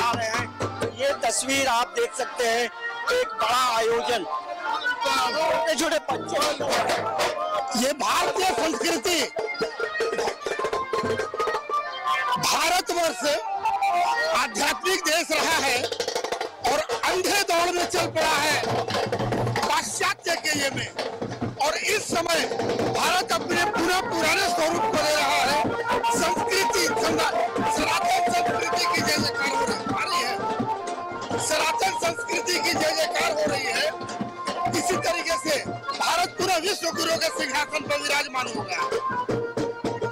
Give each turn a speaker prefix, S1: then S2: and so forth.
S1: आ रहे हैं। तो ये तस्वीर आप देख सकते हैं, एक बड़ा आयोजन, छोटे छोटे बच्चे।
S2: ये भारतीय संस्कृति, भारतवर्ष आध्यात्मिक देश रहा है और अंधे दौड़ में चल पड़ा है पाश्चात्य के ये में, और इस समय भारत अपने पुराने स्वरूप को ले रहा है। संस्कृति, सनातन संस्कृति की जय जयकार हो रही है, सनातन संस्कृति की जय जयकार हो रही है। इसी तरीके से भारत पूरा विश्व गुरु के सिंहासन पर विराजमान हो गया।